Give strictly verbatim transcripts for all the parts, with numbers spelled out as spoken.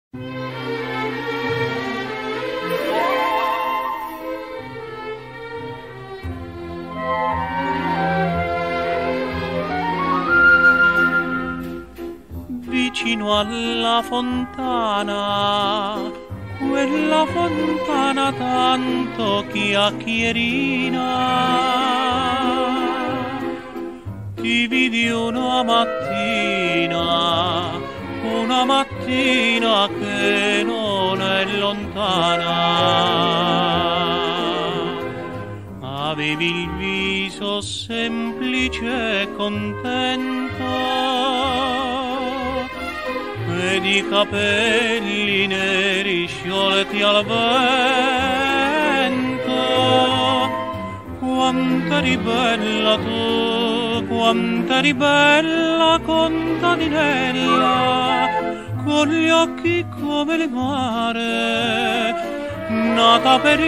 Vicino alla fontana, quella fontana tanto chiacchierina, ti vidi una mattina, una mattina che non è lontana. Avevi il viso semplice e contento, ed i capelli neri sciolti al vento. Quanto eri bella tu, quanto eri bella contadinella, con gli occhi come il mare, nata per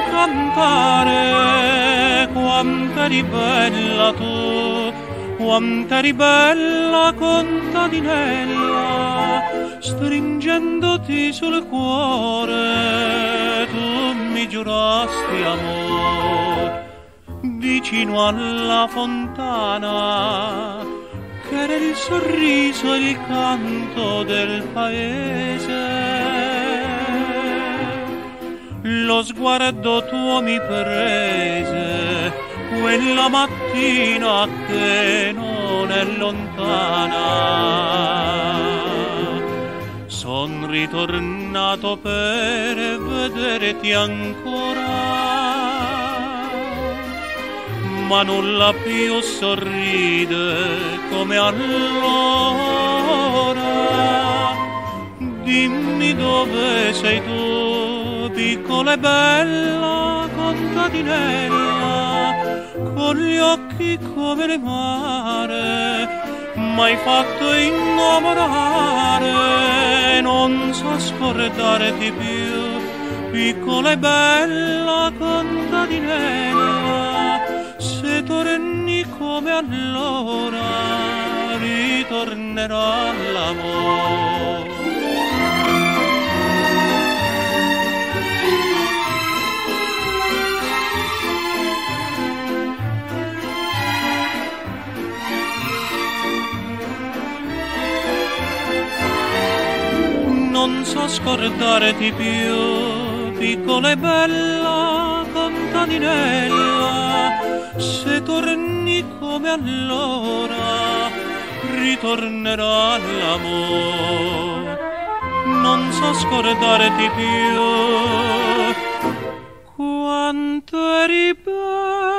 incantare. Quanto eri bella tu, quanto eri bella contadinella, stringendoti sul cuore tu mi giurasti amor. Vicino alla fontana, che era il sorriso e il canto del paese, lo sguardo tuo mi prese quella mattina che non è lontana. Son ritornato per vederti ancora, ma nulla più sorride come allora. Dimmi dove sei tu, piccola e bella contadinella, con gli occhi come il mare, m'hai fatto innamorare. Non so scordarti più, piccola e bella contadinella, se torni come allora ritornerà l'amore. Non so scordarti più, piccola e bella contadinella, se torni come allora ritornerà l'amore. Non so scordarti più, quanto eri bella